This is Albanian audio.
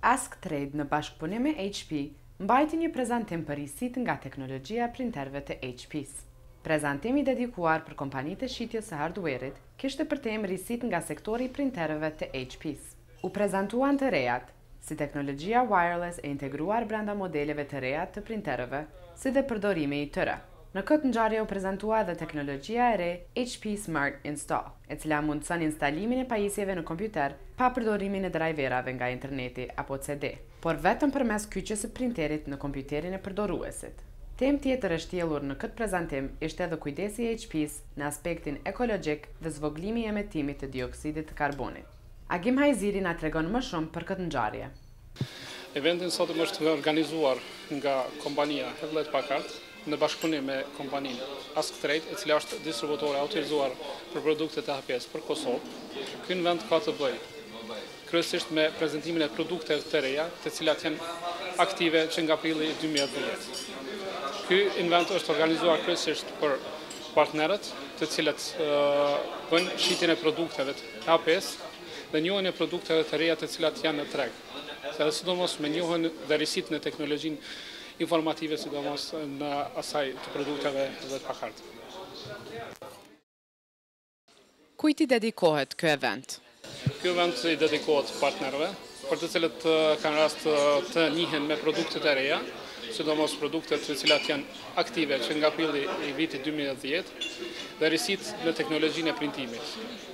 Ask Trade në bashkëpunim me HP mbajti një prezantim për risit nga teknologjia printerëve të HP-s. Prezantimi dedikuar për kompanitë e shitjes së hardware-it kishte për temë risit nga sektori i printerëve të HP-s. U prezantuan të rejat, si teknologjia wireless e integruar brenda modeleve të reja të printerëve, si dhe përdorimi i tyre. Në këtë ngjarje u prezantua edhe teknologjia e re HP Smart Install, e cila mundëson instalimin e pajisjeve në kompjuter pa përdorimin e driverave nga interneti apo CD, por vetëm përmes kyçjes së printerit në kompjuterin e përdoruesit. Temë tjetër e shtjellur në këtë prezantim ishte edhe kujdesi i HP-s në aspektin ekologjik dhe zvoglimi i emetimit të dioksidit të karbonit. Agim Hajziri na tregon më shumë për këtë ngjarje. Eventin sot është organizuar nga kompania Hewlett Packard në bashkëpunim me kompaninë Ask Trade, e cila është distributore autorizuar për produktet e HP-s për Kosovë. Ky event ka të bëjë kryesisht me prezantimin e produkteve të reja, të cilat janë aktive që nga prilli 2010. Ky event është organizuar kryesisht për partnerët, të cilët bëjnë shitjen e produkteve të HP-s dhe njohjen e produkteve të reja të cilat janë në treg. Sidomos me njohjen dhe risitën e teknologjinë informative, sidomos në asaj të produkteve Hewlett Packard. Kujt i dedikohet ky event? Ky event i dedikohet partnerëve, për të cilët kanë rast të njihen me produktet e reja, sidomos produktet të cilat janë aktive që nga prilli i vitit 2010 dhe risit në teknologjinë e printimit.